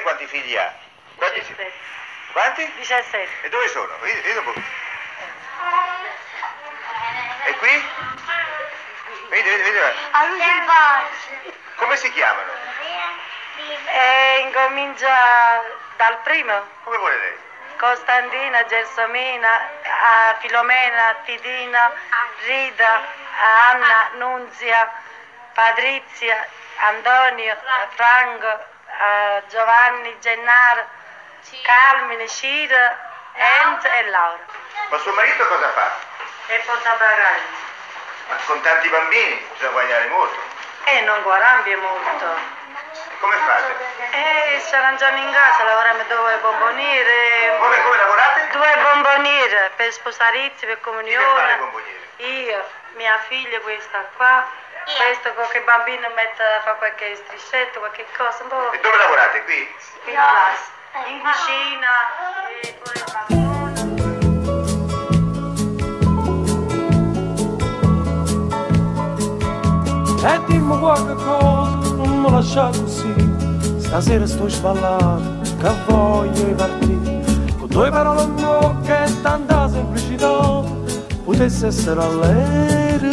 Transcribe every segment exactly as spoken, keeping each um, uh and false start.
quanti figli ha? Quanti? diciassette. Quanti? diciassette. E dove sono? Vedi, vedi un po'. E qui? Vedi, vedi, vedi. A lui il bacio. Come si chiamano? E incomincia dal primo. Come vuole lei? Costandina, Gelsomina, a Filomena, Tidina, Rita, Anna, Nunzia, Patrizia, Antonio, Franco, eh, Giovanni, Gennaro, Carmine, Ciro, Enzo e Laura. Ma suo marito cosa fa? E portabagagli. Ma con tanti bambini bisogna guadagnare molto. E non guadagna molto. Come fate? E ci arrangiamo in casa, lavoriamo due bomboniere. Come, come lavorate? Due bomboniere per sposalizio, per Chi deve fare comunione. i bombonieri? Io, mia figlia, questa qua. Questo qualche bambino mette, fa qualche striscetto, qualche cosa. Un po'. E dove lavorate? Qui? In classe, in cucina, e poi il balcone. E dimmi qualche cosa, non mi lascia così. Stasera sto sballato, che voglio partire. Con due parole in bocca e tanta semplicità, potesse essere all'era.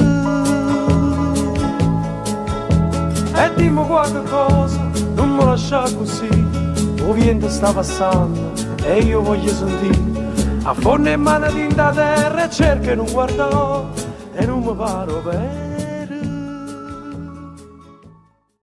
E dimmi qualche cosa, non mi lascia così. Il vento sta passando e io voglio sentire. Affonda in mano tinta a terra e cerca di non guardare e non mi paro bene.